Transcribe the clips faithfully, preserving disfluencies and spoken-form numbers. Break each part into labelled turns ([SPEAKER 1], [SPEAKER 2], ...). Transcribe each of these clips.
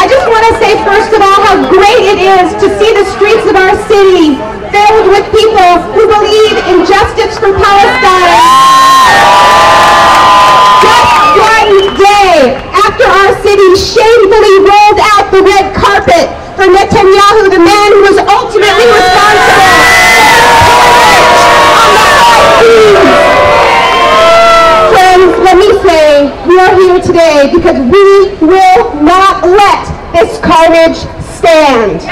[SPEAKER 1] I just want to say first of all how great it is to see the streets of our city filled with people who believe in justice for Palestine. Just one day after our city shamefully rolled out the red carpet for Netanyahu, the man who was ultimately responsible on the high seas. Friends, let me say, we are here today because we will not let this carnage stand.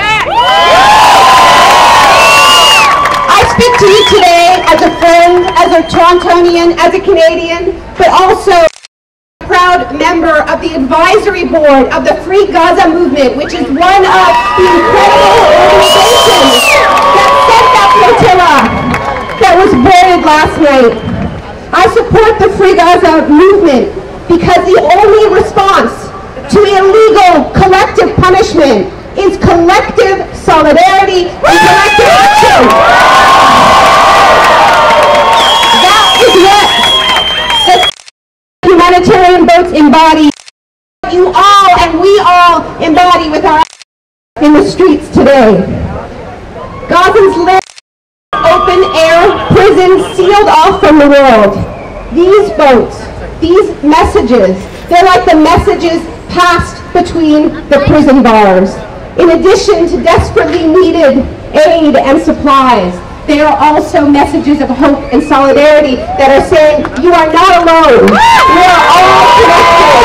[SPEAKER 1] I speak to you today as a friend, as a Torontonian, as a Canadian, but also a proud member of the advisory board of the Free Gaza Movement, which is one of the incredible organizations that sent that flotilla that was boarded last night. I support the Free Gaza Movement because the only response to illegal collective punishment is collective solidarity and collective action. That is what the humanitarian boats embody. You all and we all embody with our in the streets today. Gazans live in open-air prisons sealed off from the world. These boats, these messages, they're like the messages passed between the prison bars. In addition to desperately needed aid and supplies, they are also messages of hope and solidarity that are saying, you are not alone. We are all connected.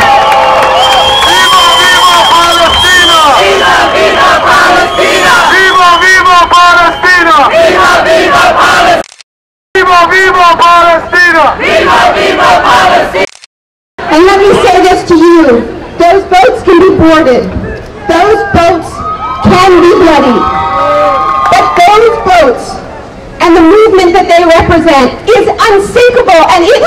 [SPEAKER 1] Viva, viva Palestina! Viva, viva Palestina! Viva, viva Palestina! Viva, viva Palestina! Viva, viva Palestina! And let me say this to you, those boats can be boarded, those boats can be bloody, but those boats and the movement that they represent is unsinkable, and it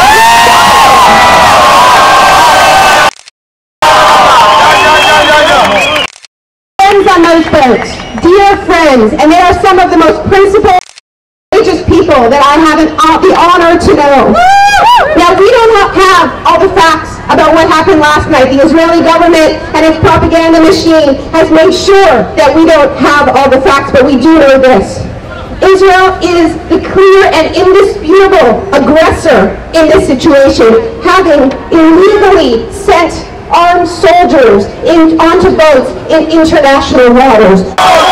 [SPEAKER 1] is friends on those boats, dear friends, and they are some of the most principled, courageous people that I have an, uh, the honor to know. Now, we don't have all the facts about what happened last night. The Israeli government and its propaganda machine has made sure that we don't have all the facts, but we do know this. Israel is the clear and indisputable aggressor in this situation, having illegally sent armed soldiers in, onto boats in international waters.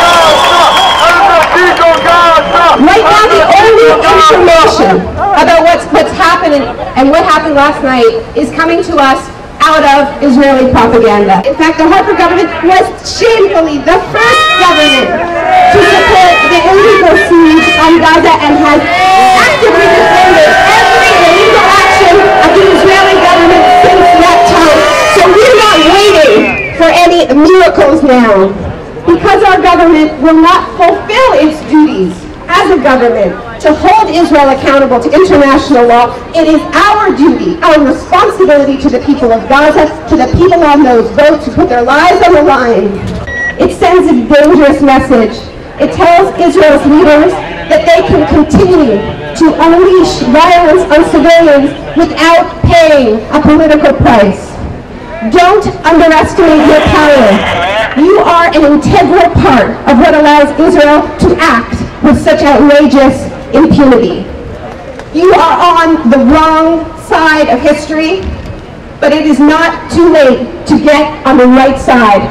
[SPEAKER 1] Right now, the only information about what's, what's happening and what happened last night is coming to us out of Israeli propaganda. In fact, the Harper government was shamefully the first government to support the illegal siege on Gaza and has actively defended every illegal action of the Israeli government since that time. So we're not waiting for any miracles now. Because our government will not fulfill its duties as a government to hold Israel accountable to international law, it is our duty, our responsibility to the people of Gaza, to the people on those boats who put their lives on the line. It sends a dangerous message. It tells Israel's leaders that they can continue to unleash violence on civilians without paying a political price. Don't underestimate your power. You are an integral part of what allows Israel to act with such outrageous impunity. You are on the wrong side of history, but it is not too late to get on the right side.